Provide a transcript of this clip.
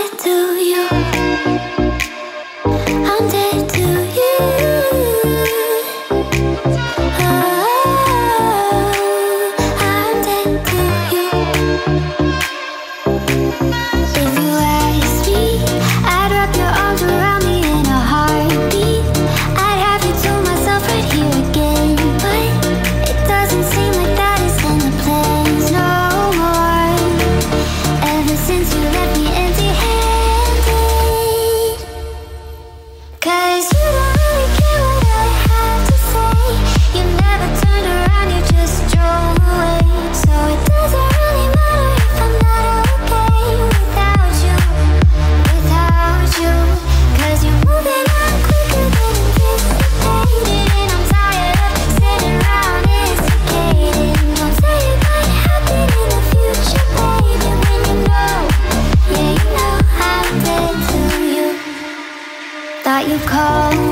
dead to you. I'm dead to you. Oh, I'm dead to you. If you ask me, I'd wrap your arms around me in a heartbeat. I'd have you to myself right here again, but it doesn't seem like that is in the plans no more. Ever since you left me empty-handed, 'cause you don't really care what I have to say. You never turned around, you just drove away. So it doesn't really matter if I'm not okay without you, 'cause you're moving on quicker than anticipated. And I'm tired of sitting around instigating. Don't say it might happen in the future, baby, when you know, yeah, you know I'm dead to you. Thought you'd call